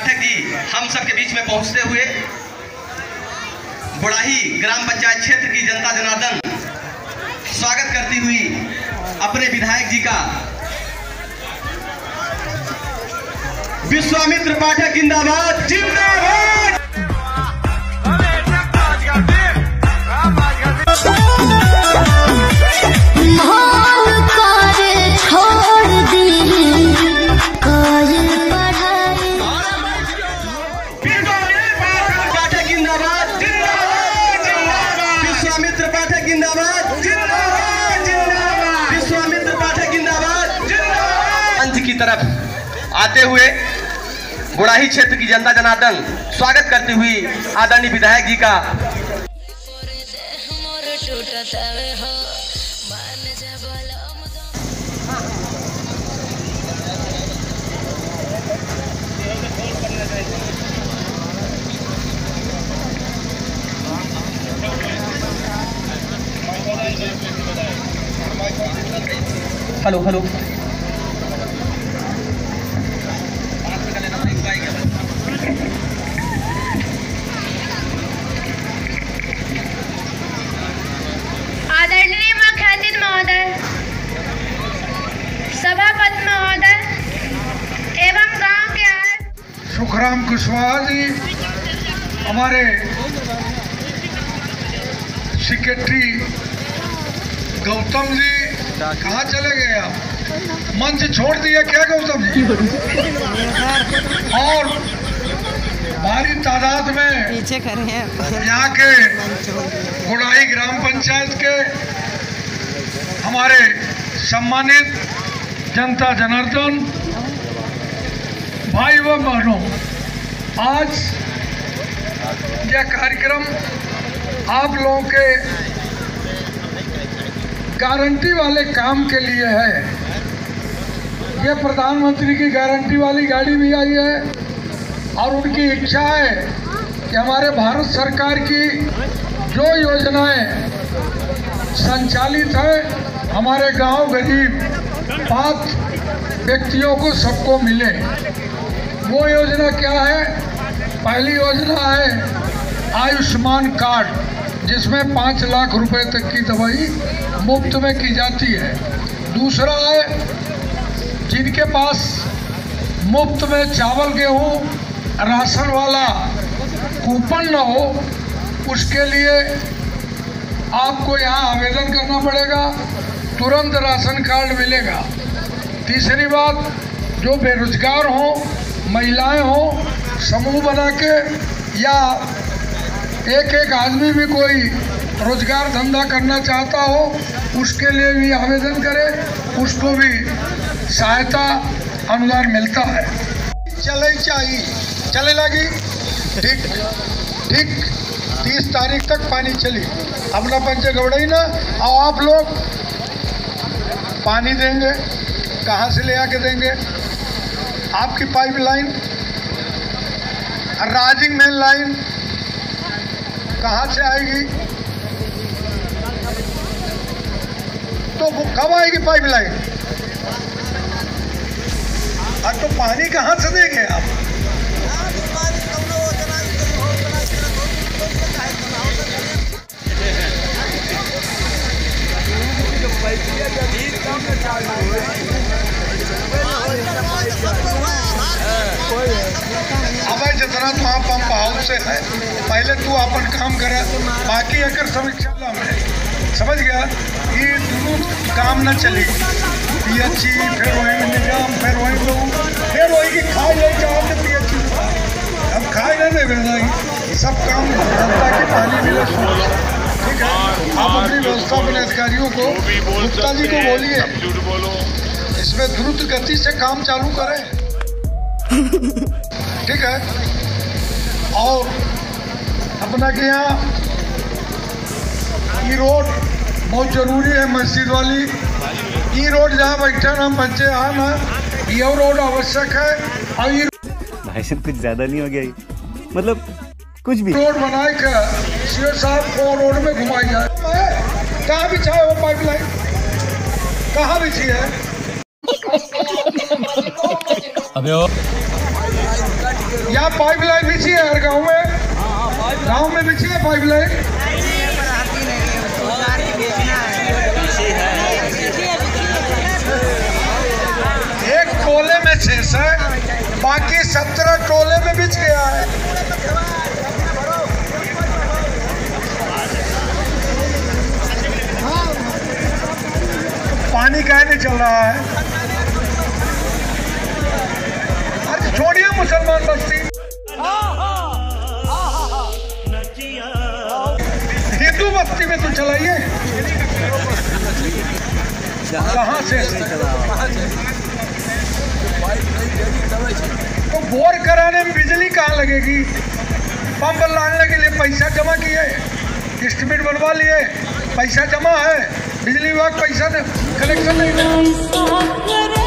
पाठक जी हम सबके बीच में पहुंचते हुए बुढ़ाही ग्राम पंचायत क्षेत्र की जनता जनार्दन स्वागत करती हुई अपने विधायक जी का विश्वामित्र पाठक जिंदाबाद जिंदाबाद। विश्वामित्र पाठक जिंदाबाद जिंदाबाद जिंदाबाद। विश्वामित्र पाठक जिंदाबाद जिंदाबाद। मंच की तरफ आते हुए बुढ़ाही क्षेत्र की जनता जनार्दन स्वागत करती हुई आदरणीय विधायक जी का हेलो हेलो आदरणीय मुख्यातिथि महोदय, सभापति महोदय एवं गांव के सुखराम कुशवाहा जी, हमारे सेक्रेटरी गौतम जी, कहाँ चले गए आप? मंच छोड़ दिया क्या गौतम जी? और भारी तादाद में पीछे खड़े हैं यहाँ के बुढ़ाही ग्राम पंचायत के हमारे सम्मानित जनता जनार्दन भाई व बहनों, आज यह कार्यक्रम आप लोगों के गारंटी वाले काम के लिए है। ये प्रधानमंत्री की गारंटी वाली गाड़ी भी आई है और उनकी इच्छा है कि हमारे भारत सरकार की जो योजनाएं संचालित है हमारे गांव गरीब पात्र व्यक्तियों को सबको मिले। वो योजना क्या है? पहली योजना है आयुष्मान कार्ड, जिसमें 5 लाख रुपए तक की दवाई मुफ्त में की जाती है। दूसरा है जिनके पास मुफ्त में चावल गेहूँ राशन वाला कूपन न हो, उसके लिए आपको यहाँ आवेदन करना पड़ेगा, तुरंत राशन कार्ड मिलेगा। तीसरी बात, जो बेरोजगार हों, महिलाएं हों, समूह बना के या एक आदमी भी कोई रोजगार धंधा करना चाहता हो, उसके लिए भी आवेदन करे, उसको भी सहायता अनुदान मिलता है। चले चाहिए चले लगी ठीक ठीक 30 तारीख तक पानी चली। अपना पंचे गौड़ई ना और आप लोग पानी देंगे, कहाँ से ले आके देंगे? आपकी पाइपलाइन राजिंग मेन लाइन कहाँ से आएगी? तो वो कब आएगी पाइपलाइन? और तो पानी कहाँ से देंगे आप? अब जितना तो आप पंप हाउस से है, पहले तू अपन काम करे, बाकी एकर समीक्षा में समझ गया कि दोनों काम न चली। पीएचई फिर वही निजाम, फिर वही लोग, फिर वही की खाए ले जाओ तो पीएचई अब खाए नहीं भेजाएंगे। सब काम जनता के पानी मिले, ठीक है। आप अपनी व्यवस्था अपने अधिकारियों को, गुप्ता जी को बोलिए इसमें द्रुत गति से काम चालू करें, ठीक है। और अपना के यहाँ ई रोड बहुत जरूरी है, मस्जिद वाली ई रोड जहाँ बैठे हम बच्चे यहाँ ना, ये रोड आवश्यक है। और ये भाई साहब कुछ ज्यादा नहीं हो गया ये? मतलब कुछ भी रोड बनाए का सीओ साहब को रोड में घुमाई जाए। कहाँ बिछा है वो पाइपलाइन? कहाँ बिछी है? अबे यहाँ पाइपलाइन बिछी है हर गांव में बिछी है पाइपलाइन। एक टोले में 6 है, बाकी 17 टोले में बिछ गया है। पानी काहे नहीं चल रहा है? अरे छोड़िए मुसलमान बस्ती, हिंदू बस्ती में तो चलाइए। कहाँ से? तो बोर कराने में बिजली कहाँ लगेगी? पंप लाने के लिए पैसा जमा किए, एस्टीमेट बनवा लिए, पैसा जमा है, बिजली विभाग पैसा कलेक्शन नहीं